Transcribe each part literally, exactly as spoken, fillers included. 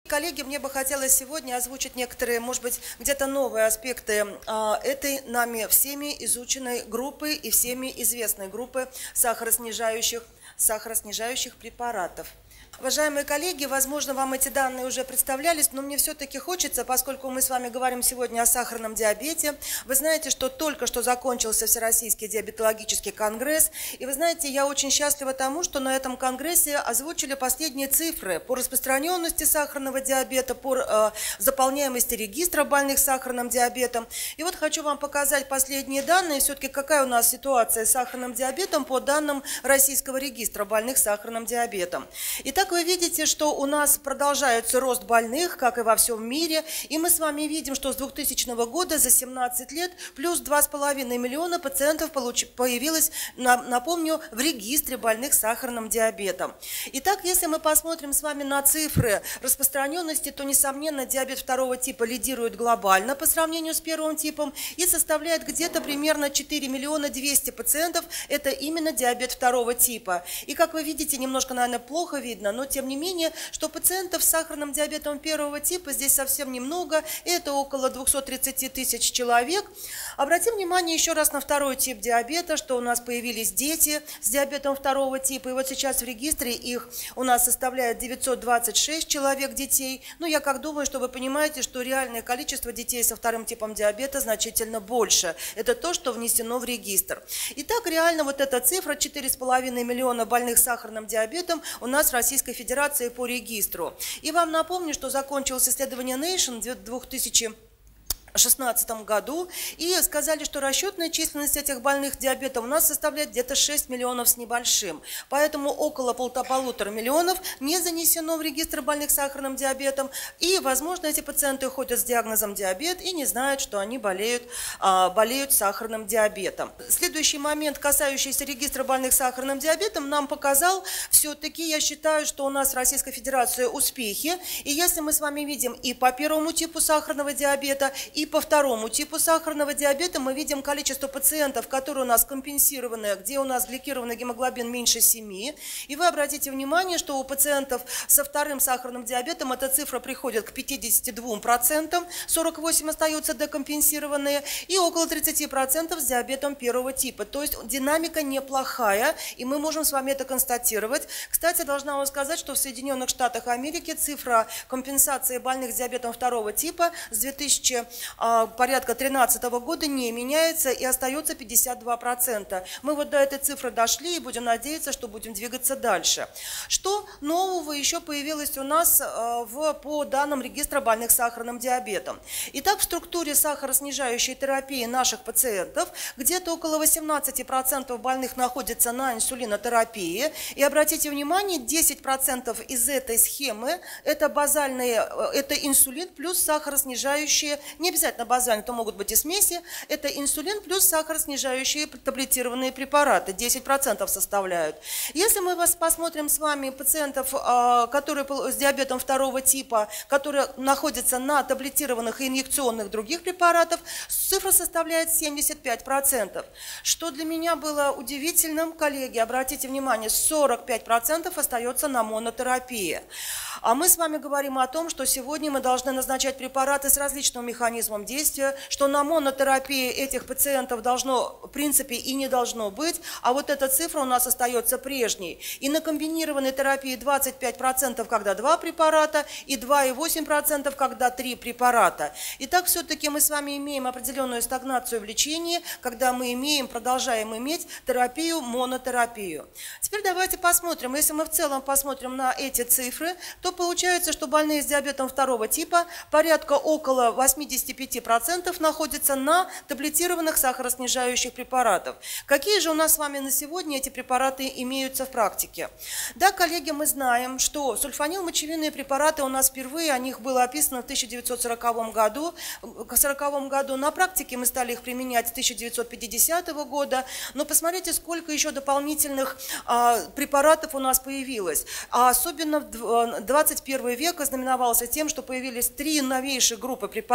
Коллеги, мне бы хотелось сегодня озвучить некоторые, может быть, где-то новые аспекты а, этой нами всеми изученной группы и всеми известной группы сахароснижающих, сахароснижающих препаратов. Уважаемые коллеги, возможно, вам эти данные уже представлялись, но мне все-таки хочется, поскольку мы с вами говорим сегодня о сахарном диабете, вы знаете, что только что закончился Всероссийский диабетологический конгресс, и вы знаете, я очень счастлива тому, что на этом конгрессе озвучили последние цифры по распространенности сахарного диабета, по э, заполняемости регистра больных сахарным диабетом. И вот хочу вам показать последние данные, все-таки какая у нас ситуация с сахарным диабетом по данным Российского регистра больных сахарным диабетом. Итак, вы видите, что у нас продолжается рост больных, как и во всем мире, и мы с вами видим, что с двухтысячного года за семнадцать лет плюс два с половиной миллиона пациентов появилось, напомню, в регистре больных сахарным диабетом. Итак, если мы посмотрим с вами на цифры распространенности, то, несомненно, диабет второго типа лидирует глобально по сравнению с первым типом и составляет где-то примерно четыре миллиона двести пациентов, это именно диабет второго типа. И, как вы видите, немножко, наверное, плохо видно, но тем не менее, что пациентов с сахарным диабетом первого типа здесь совсем немного, это около двухсот тридцати тысяч человек. Обратим внимание еще раз на второй тип диабета, что у нас появились дети с диабетом второго типа, и вот сейчас в регистре их у нас составляет девятьсот двадцать шесть человек детей. Ну, я как думаю, что вы понимаете, что реальное количество детей со вторым типом диабета значительно больше. Это то, что внесено в регистр. Итак, реально вот эта цифра четыре с половиной миллиона больных сахарным диабетом у нас в Российской Федерации по регистру. И вам напомню, что закончилось исследование Nation в две тысячи шестнадцатом году, и сказали, что расчетная численность этих больных диабетом у нас составляет где-то шесть миллионов с небольшим. Поэтому около полутора миллионов не занесено в регистр больных сахарным диабетом, и, возможно, эти пациенты ходят с диагнозом диабет и не знают, что они болеют, а, болеют сахарным диабетом. Следующий момент, касающийся регистра больных сахарным диабетом, нам показал, все-таки я считаю, что у нас в Российской Федерации успехи, и если мы с вами видим и по первому типу сахарного диабета, и по второму типу сахарного диабета мы видим количество пациентов, которые у нас компенсированы, где у нас гликированный гемоглобин меньше семи. И вы обратите внимание, что у пациентов со вторым сахарным диабетом эта цифра приходит к пятидесяти двум процентам, сорок восемь процентов остаются декомпенсированные, и около тридцати процентов с диабетом первого типа. То есть динамика неплохая, и мы можем с вами это констатировать. Кстати, должна вам сказать, что в Соединенных Штатах Америки цифра компенсации больных с диабетом второго типа с две тысячи порядка две тысячи тринадцатого года не меняется и остается пятьдесят два процента. Мы вот до этой цифры дошли и будем надеяться, что будем двигаться дальше. Что нового еще появилось у нас в, по данным регистра больных сахарным диабетом? Итак, в структуре сахароснижающей терапии наших пациентов где-то около восемнадцати процентов больных находятся на инсулинотерапии. И обратите внимание, десять процентов из этой схемы это базальные, это инсулин плюс сахароснижающие, не обязательно базальные, то могут быть и смеси, это инсулин плюс сахароснижающие таблетированные препараты, десять процентов составляют. Если мы вас посмотрим с вами пациентов, которые с диабетом второго типа, которые находятся на таблетированных и инъекционных других препаратах, цифра составляет семьдесят пять процентов. Что для меня было удивительным, коллеги, обратите внимание, сорок пять процентов остается на монотерапии. А мы с вами говорим о том, что сегодня мы должны назначать препараты с различным механизмом действия, что на монотерапии этих пациентов должно, в принципе, и не должно быть, а вот эта цифра у нас остается прежней. И на комбинированной терапии двадцать пять процентов, когда два препарата, и два и восемь десятых процента, когда три препарата. Итак, все-таки мы с вами имеем определенную стагнацию в лечении, когда мы имеем, продолжаем иметь терапию, монотерапию. Теперь давайте посмотрим, если мы в целом посмотрим на эти цифры, то получается, что больные с диабетом второго типа порядка около восьмидесяти пяти процентов находятся на таблетированных сахароснижающих препаратов. Какие же у нас с вами на сегодня эти препараты имеются в практике? Да, коллеги, мы знаем, что сульфанилмочевинные препараты у нас впервые, о них было описано в тысяча девятьсот сороковом году. В сороковом году на практике мы стали их применять с тысяча девятьсот пятидесятого года. Но посмотрите, сколько еще дополнительных а, препаратов у нас появилось. А особенно в двадцать первый век ознаменовался тем, что появились три новейших группы препаратов.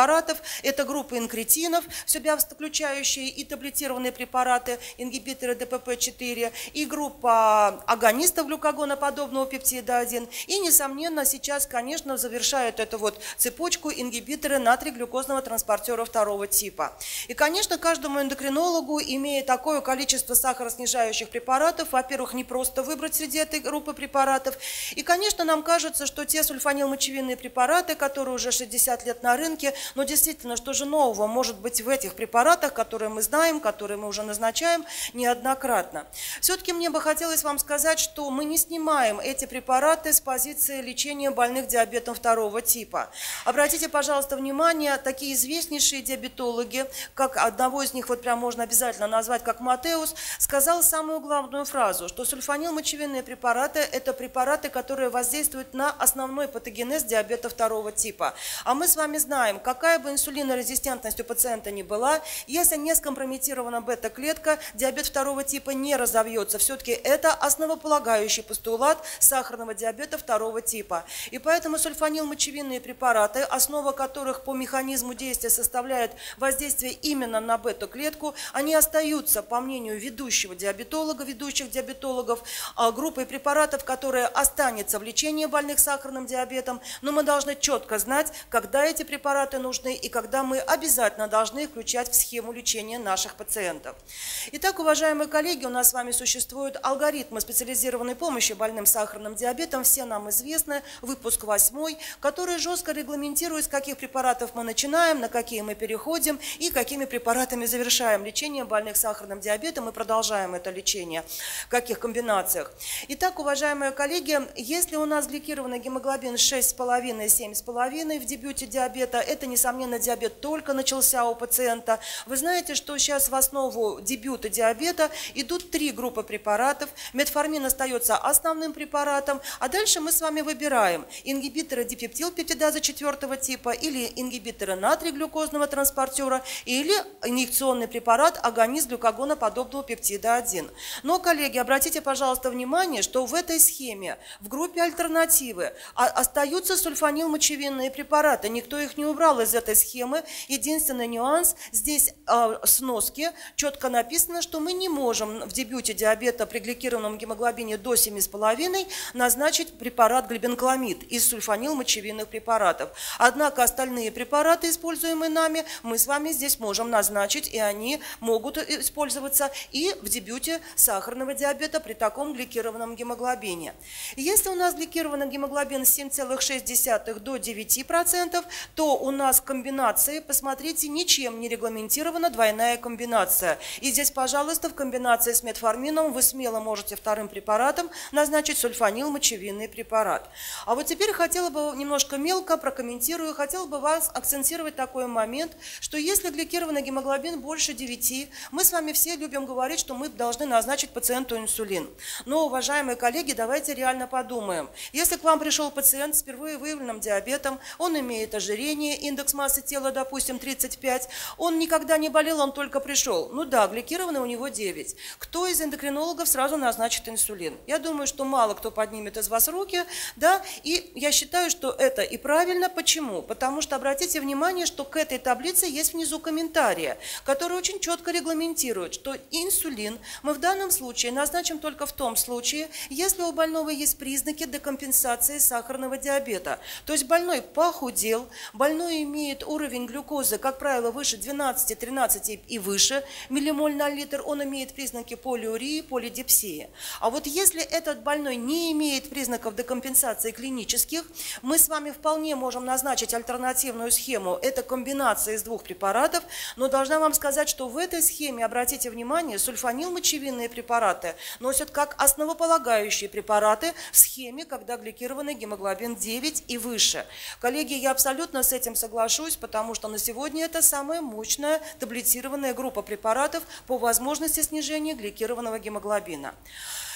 Это группа инкретинов, в себя включающие и таблетированные препараты, ингибиторы дэ пэ пэ четыре, и группа агонистов глюкагоноподобного пептида один. И, несомненно, сейчас, конечно, завершают эту вот цепочку ингибиторы натрий-глюкозного транспортера второго типа. И, конечно, каждому эндокринологу, имея такое количество сахароснижающих препаратов, во-первых, не просто выбрать среди этой группы препаратов. И, конечно, нам кажется, что те сульфанилмочевинные препараты, которые уже шестьдесят лет на рынке, но действительно, что же нового может быть в этих препаратах, которые мы знаем, которые мы уже назначаем неоднократно. Все-таки мне бы хотелось вам сказать, что мы не снимаем эти препараты с позиции лечения больных диабетом второго типа. Обратите, пожалуйста, внимание, такие известнейшие диабетологи, как одного из них вот прям можно обязательно назвать, как Матеус, сказал самую главную фразу, что сульфанилмочевинные препараты – это препараты, которые воздействуют на основной патогенез диабета второго типа. А мы с вами знаем, какая бы инсулинорезистентность у пациента ни была, если не скомпрометирована бета-клетка, диабет второго типа не разовьется. Все-таки это основополагающий постулат сахарного диабета второго типа. И поэтому сульфанилмочевинные препараты, основа которых по механизму действия составляет воздействие именно на бета-клетку, они остаются, по мнению ведущего диабетолога, ведущих диабетологов, группой препаратов, которая останется в лечении больных сахарным диабетом, но мы должны четко знать, когда эти препараты нужны и когда мы обязательно должны их включать в схему лечения наших пациентов. Итак, уважаемые коллеги, у нас с вами существуют алгоритмы специализированной помощи больным сахарным диабетом, все нам известны, выпуск восьмой, который жестко регламентирует, с каких препаратов мы начинаем, на какие мы переходим и какими препаратами завершаем лечение больных сахарным диабетом и продолжаем это лечение, в каких комбинациях. Итак, уважаемые коллеги, если у нас гликированный гемоглобин шесть с половиной — семь с половиной в дебюте диабета, это, несомненно, диабет только начался у пациента. Вы знаете, что сейчас в основу дебюта диабета идут три группы препаратов. Метформин остается основным препаратом, а дальше мы с вами выбираем ингибиторы дипептилпептидазы четвертого типа или ингибиторы натрий-глюкозного транспортера или инъекционный препарат агонист глюкагоноподобного пептида один. Но, коллеги, обратите, пожалуйста, внимание, что в этой схеме, в группе альтернативы, остаются сульфанилмочевинные препараты. Никто их не убрал из этой схемы. Единственный нюанс, здесь э, в сноске четко написано, что мы не можем в дебюте диабета при гликированном гемоглобине до семь с половиной назначить препарат глибенкламид из сульфанилмочевинных препаратов. Однако остальные препараты, используемые нами, мы с вами здесь можем назначить, и они могут использоваться и в дебюте сахарного диабета при таком гликированном гемоглобине. Если у нас гликированный гемоглобин с семь целых шесть десятых до девяти процентов, то у нас в комбинации, посмотрите, ничем не регламентирована двойная комбинация. И здесь, пожалуйста, в комбинации с метформином вы смело можете вторым препаратом назначить сульфанилмочевинный препарат. А вот теперь хотела бы немножко мелко прокомментирую, хотела бы вас акцентировать такой момент, что если гликированный гемоглобин больше девяти, мы с вами все любим говорить, что мы должны назначить пациенту инсулин. Но, уважаемые коллеги, давайте реально подумаем. Если к вам пришел пациент с впервые выявленным диабетом, он имеет ожирение, индекс массы тела, допустим, тридцать пять, он никогда не болел, он только пришел. Ну да, гликированный у него девять. Кто из эндокринологов сразу назначит инсулин? Я думаю, что мало кто поднимет из вас руки, да, и я считаю, что это и правильно. Почему? Потому что обратите внимание, что к этой таблице есть внизу комментарии, которые очень четко регламентируют, что инсулин мы в данном случае назначим только в том случае, если у больного есть признаки декомпенсации сахарного диабета. То есть больной похудел, больной имеет уровень глюкозы, как правило, выше двенадцати-тринадцати и выше миллимоль на литр, он имеет признаки полиурии, полидипсии. А вот если этот больной не имеет признаков декомпенсации клинических, мы с вами вполне можем назначить альтернативную схему. Это комбинация из двух препаратов, но должна вам сказать, что в этой схеме, обратите внимание, сульфанилмочевинные препараты носят как основополагающие препараты в схеме, когда гликированный гемоглобин девять и выше. Коллеги, я абсолютно с этим соглашусь, потому что на сегодня это самая мощная таблетированная группа препаратов по возможности снижения гликированного гемоглобина.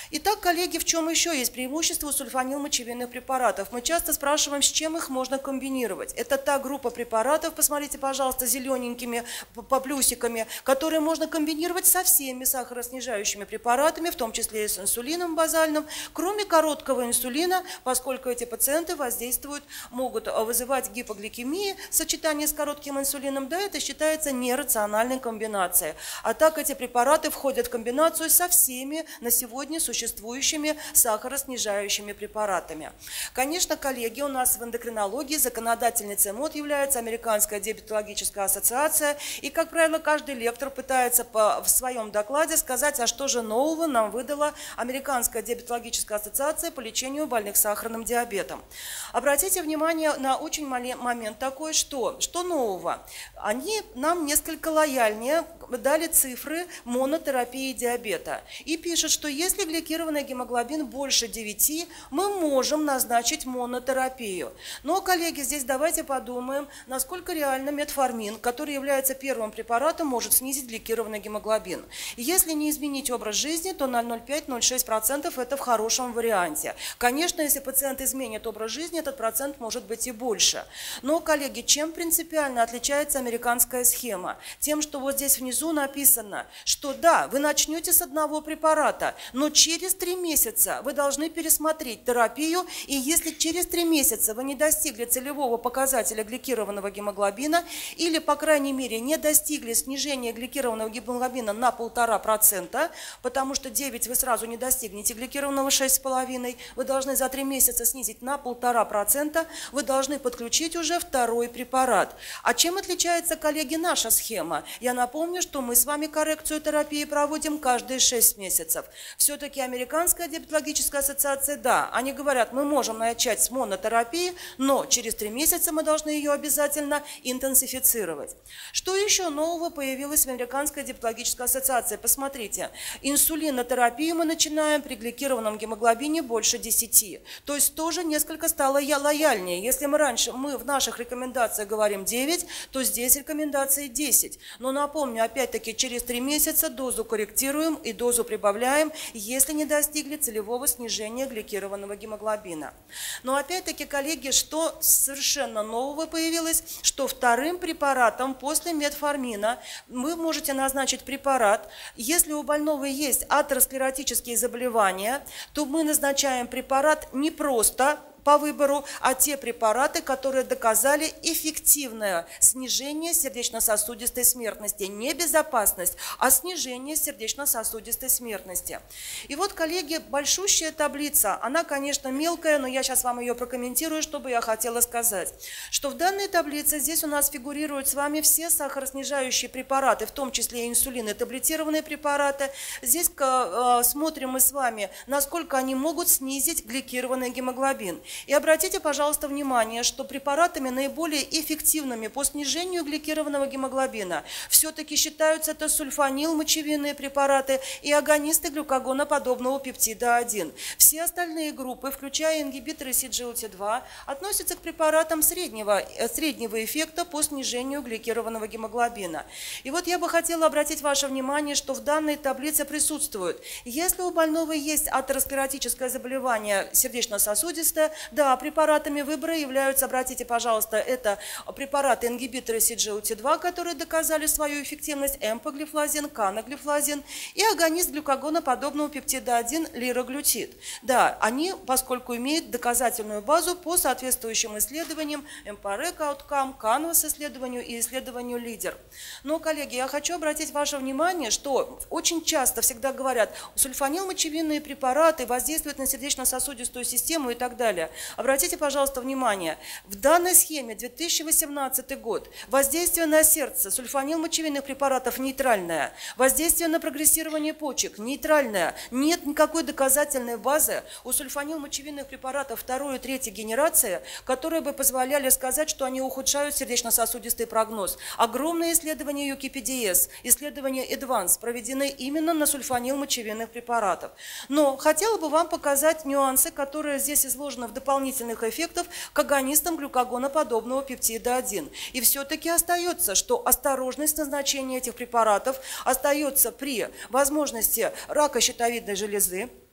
Итак, коллеги, в чем еще есть преимущество у сульфанилмочевинных препаратов? Мы часто спрашиваем, с чем их можно комбинировать. Это та группа препаратов, посмотрите, пожалуйста, зелененькими по плюсиками, которые можно комбинировать со всеми сахароснижающими препаратами, в том числе и с инсулином базальным, кроме короткого инсулина, поскольку эти пациенты воздействуют, могут вызывать гипогликемию, сочетание с коротким инсулином, да, это считается нерациональной комбинацией. А так эти препараты входят в комбинацию со всеми на сегодня существующими сахароснижающими препаратами. Конечно, коллеги, у нас в эндокринологии законодательницей МОД является Американская диабетологическая ассоциация, и, как правило, каждый лектор пытается по, в своем докладе сказать, а что же нового нам выдала Американская диабетологическая ассоциация по лечению больных сахарным диабетом. Обратите внимание на очень маленький момент такой, что, что нового? Они нам несколько лояльнее дали цифры монотерапии диабета и пишут, что если гликированный гемоглобин больше девяти, мы можем назначить монотерапию. Но, коллеги, здесь давайте подумаем, насколько реально метформин, который является первым препаратом, может снизить гликированный гемоглобин. Если не изменить образ жизни, то ноль целых пять — ноль целых шесть десятых процента это в хорошем варианте. Конечно, если пациент изменит образ жизни, этот процент может быть и больше. Но, коллеги, чем принципиально отличается американская схема? Тем, что вот здесь внизу написано, что да, вы начнете с одного препарата, но через три месяца вы должны пересмотреть терапию, и если через три месяца вы не достигли целевого показателя гликированного гемоглобина или, по крайней мере, не достигли снижения гликированного гемоглобина на полтора процента, потому что девять вы сразу не достигнете гликированного шесть целых пять десятых, вы должны за три месяца снизить на полтора процента, вы должны подключить уже второй препарат. А чем отличается, коллеги, наша схема? Я напомню, что мы с вами коррекцию терапии проводим каждые шесть месяцев. Все-таки Американская диабетологическая ассоциация, да, они говорят, мы можем начать с монотерапии, но через три месяца мы должны ее обязательно интенсифицировать. Что еще нового появилось в Американской диабетологической ассоциации? Посмотрите, инсулинотерапию мы начинаем при гликированном гемоглобине больше десяти. То есть тоже несколько стало лояльнее. Если мы раньше, мы в наших рекомендациях говорим девять, то здесь рекомендации десять. Но напомню, опять-таки, через три месяца дозу корректируем и дозу прибавляем, если не достигли целевого снижения гликированного гемоглобина. Но опять-таки, коллеги, что совершенно нового появилось, что вторым препаратом после метформина вы можете назначить препарат, если у больного есть атеросклеротические заболевания, то мы назначаем препарат не просто по выбору, а те препараты, которые доказали эффективное снижение сердечно-сосудистой смертности. Не безопасность, а снижение сердечно-сосудистой смертности. И вот, коллеги, большущая таблица. Она, конечно, мелкая, но я сейчас вам ее прокомментирую, что бы я хотела сказать. Что в данной таблице здесь у нас фигурируют с вами все сахароснижающие препараты, в том числе и инсулин и таблетированные препараты. Здесь э, смотрим мы с вами, насколько они могут снизить гликированный гемоглобин. И обратите, пожалуйста, внимание, что препаратами наиболее эффективными по снижению гликированного гемоглобина все-таки считаются это сульфанилмочевинные препараты и агонисты глюкагоноподобного пептида один. Все остальные группы, включая ингибиторы си джи эл ти два, относятся к препаратам среднего, среднего эффекта по снижению гликированного гемоглобина. И вот я бы хотела обратить ваше внимание, что в данной таблице присутствует, если у больного есть атеросклеротическое заболевание сердечно-сосудистое, да, препаратами выбора являются, обратите, пожалуйста, это препараты ингибиторы си джи эл ти два, которые доказали свою эффективность, эмпоглифлозин, каноглифлозин и агонист глюкагоноподобного пептида один лираглютид. Да, они, поскольку имеют доказательную базу по соответствующим исследованиям Эмпарек Ауткам, Канвас исследованию и исследованию Лидер. Но, коллеги, я хочу обратить ваше внимание, что очень часто всегда говорят, сульфанилмочевинные препараты воздействуют на сердечно-сосудистую систему и так далее. Обратите, пожалуйста, внимание, в данной схеме две тысячи восемнадцатый год воздействие на сердце сульфанилмочевинных препаратов нейтральное, воздействие на прогрессирование почек нейтральное, нет никакой доказательной базы у сульфанилмочевинных препаратов второй и третьей генерации, которые бы позволяли сказать, что они ухудшают сердечно-сосудистый прогноз. Огромные исследования ю кей пи ди эс, исследования Advance проведены именно на сульфанилмочевинных препаратах. Но хотела бы вам показать нюансы, которые здесь изложены в дополнительных эффектах к агонистам глюкагоноподобного пептида один. И все-таки остается, что осторожность назначения этих препаратов остается при возможности рака щитовидной железы,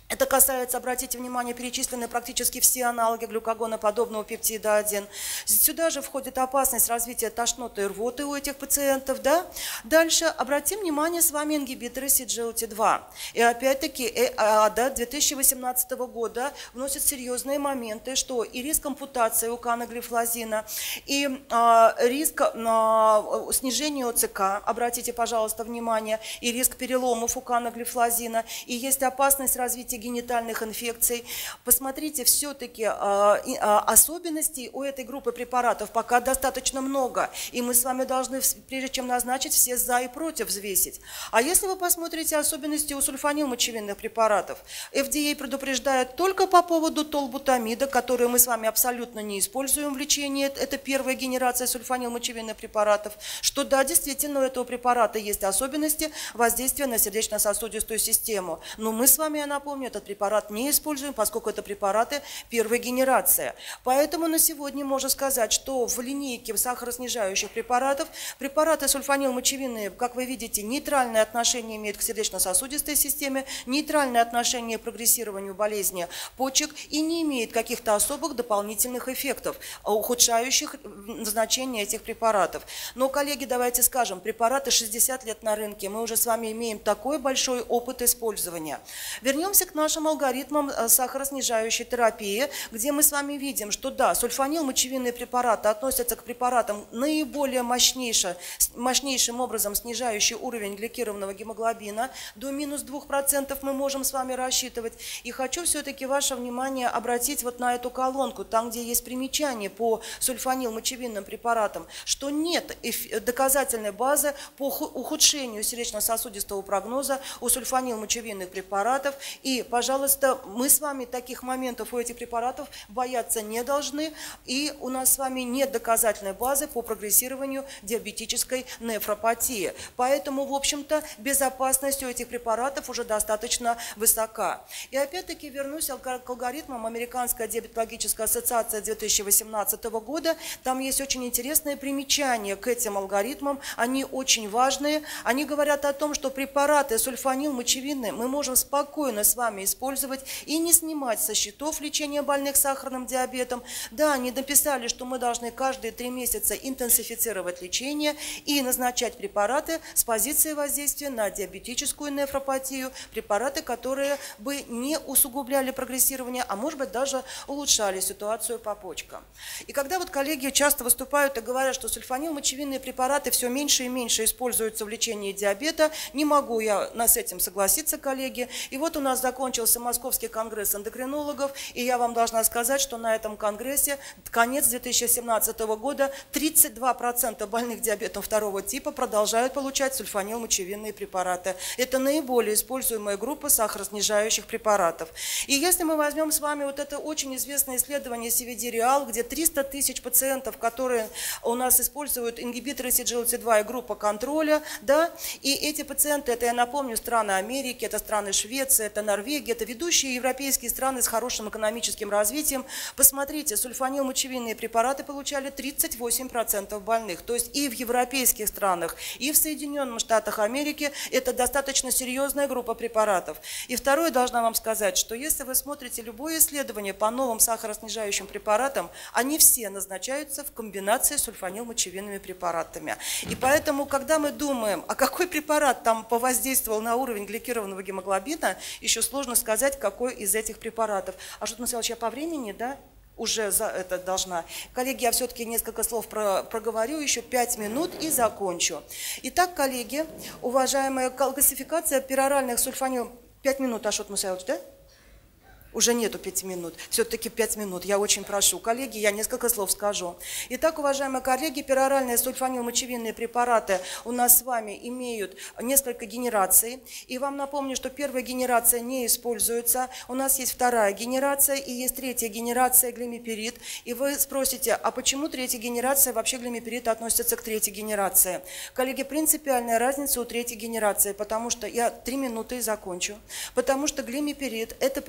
Это касается, обратите внимание, перечислены практически все аналоги глюкагоноподобного пептида один. Сюда же входит опасность развития тошноты и рвоты у этих пациентов. Да? Дальше обратим внимание с вами ингибиторы си джи эл ти два. И опять-таки ЭАДА две тысячи восемнадцатого года вносит серьезные моменты, что и риск ампутации у канаглифлозина, и э, риск э, снижения ОЦК, обратите, пожалуйста, внимание, и риск переломов у канаглифлозина, и есть опасность развития генитальных инфекций. Посмотрите, все-таки э, э, особенностей у этой группы препаратов пока достаточно много, и мы с вами должны, прежде чем назначить, все за и против взвесить. А если вы посмотрите особенности у сульфанилмочевинных препаратов, эф ди эй предупреждает только по поводу толбутамида, который мы с вами абсолютно не используем в лечении, это первая генерация сульфанилмочевинных препаратов, что да, действительно у этого препарата есть особенности воздействия на сердечно-сосудистую систему. Но мы с вами, я напомню, этот препарат не используем, поскольку это препараты первой генерации. Поэтому на сегодня можно сказать, что в линейке сахароснижающих препаратов препараты сульфанилмочевинные, как вы видите, нейтральное отношение имеют к сердечно-сосудистой системе, нейтральное отношение к прогрессированию болезни почек и не имеет каких-то особых дополнительных эффектов, ухудшающих назначение этих препаратов. Но, коллеги, давайте скажем, препараты шестьдесят лет на рынке, мы уже с вами имеем такой большой опыт использования. Вернемся к нашим алгоритмам сахароснижающей терапии, где мы с вами видим, что да, сульфанилмочевинные препараты относятся к препаратам наиболее мощнейшим, мощнейшим образом снижающий уровень гликированного гемоглобина. До минус двух процентов мы можем с вами рассчитывать. И хочу все-таки ваше внимание обратить вот на эту колонку, там, где есть примечание по сульфанилмочевинным препаратам, что нет доказательной базы по ухудшению сердечно-сосудистого прогноза у сульфанилмочевинных препаратов. И, пожалуйста, мы с вами таких моментов у этих препаратов бояться не должны. И у нас с вами нет доказательной базы по прогрессированию диабетической нефропатии. Поэтому, в общем-то, безопасность у этих препаратов уже достаточно высока. И опять-таки вернусь к алгоритмам Американской диабетологической ассоциации две тысячи восемнадцатого года. Там есть очень интересные примечания к этим алгоритмам. Они очень важные. Они говорят о том, что препараты сульфанилмочевинные мы можем спокойно с вами использовать и не снимать со счетов лечения больных сахарным диабетом. Да, они написали, что мы должны каждые три месяца интенсифицировать лечение и назначать препараты с позиции воздействия на диабетическую нефропатию, препараты, которые бы не усугубляли прогрессирование, а может быть даже улучшали ситуацию по почкам. И когда вот коллеги часто выступают и говорят, что сульфанилмочевинные препараты все меньше и меньше используются в лечении диабета, не могу я с этим согласиться, коллеги. И вот у нас закончился Московский конгресс эндокринологов, и я вам должна сказать, что на этом конгрессе, конец две тысячи семнадцатого года, тридцать два процента больных диабетом второго типа продолжают получать сульфанилмочевинные препараты. Это наиболее используемая группа сахароснижающих препаратов. И если мы возьмем с вами вот это очень известное исследование си ви ди Real, где триста тысяч пациентов, которые у нас используют ингибиторы си джи эл ти два и группа контроля, да, и эти пациенты, это, я напомню, страны Америки, это страны Швеции, это Норвегия, это ведущие европейские страны с хорошим экономическим развитием. Посмотрите, сульфанилмочевинные препараты получали тридцать восемь процентов больных. То есть и в европейских странах, и в Соединенных Штатах Америки это достаточно серьезная группа препаратов. И второе, должна вам сказать, что если вы смотрите любое исследование по новым сахароснижающим препаратам, они все назначаются в комбинации с сульфанилмочевинными препаратами. И поэтому, когда мы думаем, а какой препарат там повоздействовал на уровень гликированного гемоглобина, еще сложно сказать, какой из этих препаратов. А что, Михаил Ильич, я по времени, да? Уже за это должна. Коллеги, я все-таки несколько слов про, проговорю, еще пять минут и закончу. Итак, коллеги, уважаемая классификация пероральных сульфанил... Пять минут, Ашот Мусаилович, да? Уже нету пяти минут, все-таки пять минут, я очень прошу. Коллеги, я несколько слов скажу. Итак, уважаемые коллеги, пероральные сульфанилмочевинные препараты у нас с вами имеют несколько генераций. И вам напомню, что первая генерация не используется. У нас есть вторая генерация и есть третья генерация глимипирид. И вы спросите, а почему третья генерация, вообще глимипирид относится к третьей генерации? Коллеги, принципиальная разница у третьей генерации, потому что я три минуты и закончу. Потому что глимипирид – это препарат,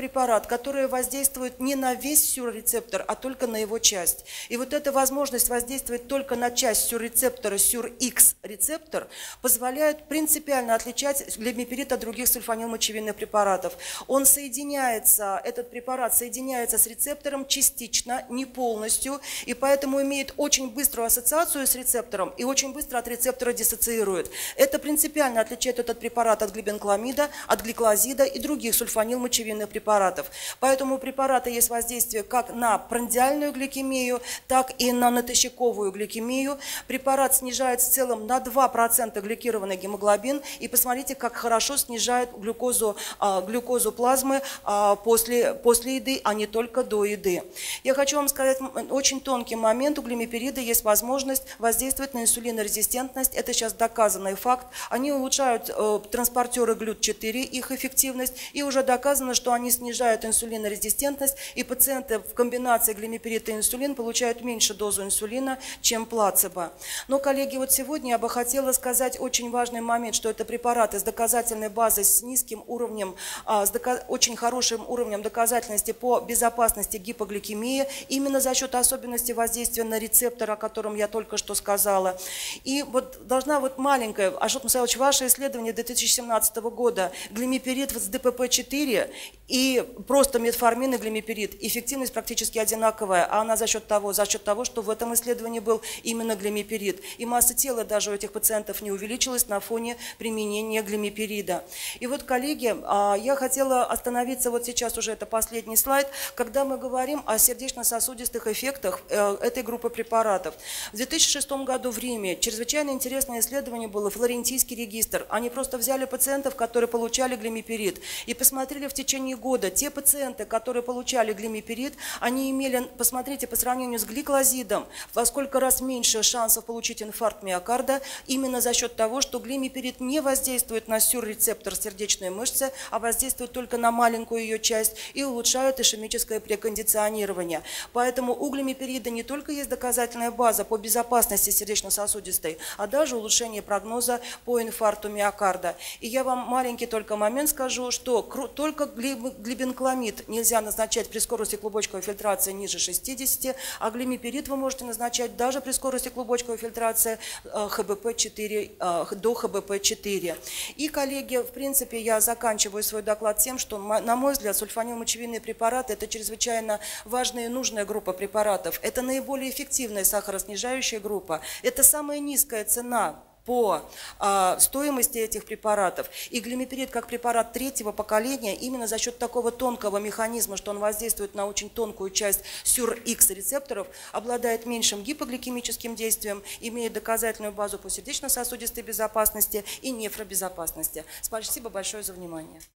которые воздействуют не на весь сюррецептор, а только на его часть. И вот эта возможность воздействовать только на часть сюррецептора, сюр-Х рецептор, позволяет принципиально отличать глимипирид от других сульфанилмочевинных препаратов. Он соединяется, этот препарат соединяется с рецептором частично, не полностью, и поэтому имеет очень быструю ассоциацию с рецептором и очень быстро от рецептора диссоциирует. Это принципиально отличает этот препарат от глибенкламида, от гликлозида и других сульфанилмочевинных препаратов. Поэтому у препарата есть воздействие как на прандиальную гликемию, так и на натощаковую гликемию. Препарат снижает в целом на два процента гликированный гемоглобин. И посмотрите, как хорошо снижает глюкозу, а, глюкозу плазмы а, после, после еды, а не только до еды. Я хочу вам сказать очень тонкий момент. У глимипирида есть возможность воздействовать на инсулинорезистентность. Это сейчас доказанный факт. Они улучшают э, транспортеры глют четыре, их эффективность. И уже доказано, что они снижают инсулинорезистентность. И пациенты в комбинации глимипирид и инсулин получают меньше дозу инсулина, чем плацебо. Но, коллеги, вот сегодня я бы хотела сказать очень важный момент, что это препараты с доказательной базой, с низким уровнем, а, с дока- очень хорошим уровнем доказательности по безопасности гипогликемии, именно за счет особенностей воздействия на рецептор, о котором я только что сказала. И вот должна вот маленькая, Ашот Мусаилович, ваше исследование две тысячи семнадцатого года, глимипирид с дэ пэ пэ четыре и просто метформин и глимипирид, эффективность практически одинаковая, а она за счет того, за счет того, что в этом исследовании был именно глимипирид. И масса тела даже у этих пациентов не увеличилась на фоне применения глимипирида. И вот, коллеги, я хотела остановиться вот сейчас, уже это последний слайд, когда мы говорим о сердечно-сосудистых эффектах этой группы препаратов. В две тысячи шестом году в Риме чрезвычайно интересное исследование было, флорентийский регистр. Они просто взяли пациентов, которые получали глимипирид, и посмотрели в течение года. Те пациенты, которые получали глимипирид, они имели, посмотрите, по сравнению с гликлозидом, во сколько раз меньше шансов получить инфаркт миокарда, именно за счет того, что глимипирид не воздействует на сюррецептор сердечной мышцы, а воздействует только на маленькую ее часть и улучшает ишемическое прекондиционирование. Поэтому у глимипирида не только есть доказательная база по безопасности сердечно-сосудистой, а даже улучшение прогноза по инфаркту миокарда. И я вам маленький только момент скажу, что только глибенкламид нельзя назначать при скорости клубочковой фильтрации ниже шестидесяти, а глимипирид вы можете назначать даже при скорости клубочковой фильтрации ха бэ пэ четыре, до ха бэ пэ четыре. И, коллеги, в принципе, я заканчиваю свой доклад тем, что, на мой взгляд, сульфанилмочевинные препараты – это чрезвычайно важная и нужная группа препаратов. Это наиболее эффективная сахароснижающая группа. Это самая низкая цена по а, стоимости этих препаратов. И глимипирид как препарат третьего поколения именно за счет такого тонкого механизма, что он воздействует на очень тонкую часть сюр-Х рецепторов, обладает меньшим гипогликемическим действием, имеет доказательную базу по сердечно-сосудистой безопасности и нефробезопасности. Спасибо большое за внимание.